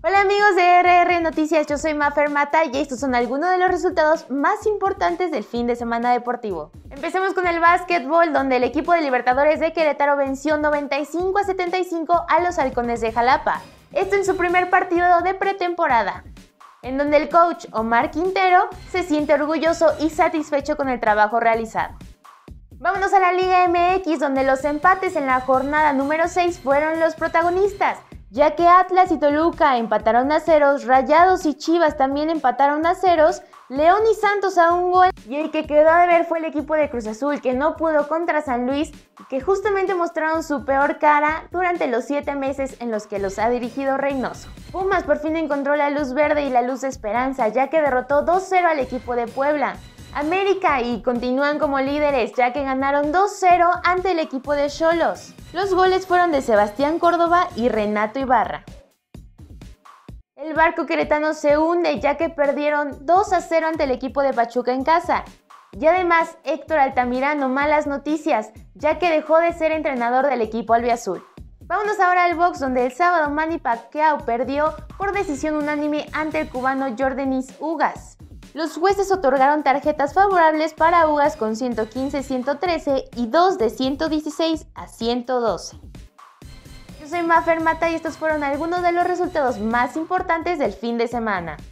Hola amigos de RR Noticias, yo soy Mafer Mata y estos son algunos de los resultados más importantes del fin de semana deportivo. Empecemos con el básquetbol, donde el equipo de Libertadores de Querétaro venció 95-75 a los Halcones de Jalapa. Esto en su primer partido de pretemporada, en donde el coach Omar Quintero se siente orgulloso y satisfecho con el trabajo realizado. Vámonos a la Liga MX, donde los empates en la jornada número 6 fueron los protagonistas, ya que Atlas y Toluca empataron a ceros, Rayados y Chivas también empataron a ceros, León y Santos a un gol, y el que quedó a deber fue el equipo de Cruz Azul, que no pudo contra San Luis y que justamente mostraron su peor cara durante los 7 meses en los que los ha dirigido Reynoso. Pumas por fin encontró la luz verde y la luz de esperanza, ya que derrotó 2-0 al equipo de Puebla. América y continúan como líderes, ya que ganaron 2-0 ante el equipo de Xolos. Los goles fueron de Sebastián Córdoba y Renato Ibarra. El barco queretano se hunde, ya que perdieron 2-0 ante el equipo de Pachuca en casa. Y además, Héctor Altamirano, malas noticias, ya que dejó de ser entrenador del equipo albiazul. Vámonos ahora al box, donde el sábado Manny Pacquiao perdió por decisión unánime ante el cubano Yordenis Ugas. Los jueces otorgaron tarjetas favorables para Ugas con 115-113 y 2 de 116 a 112. Yo soy Mafer Mata y estos fueron algunos de los resultados más importantes del fin de semana.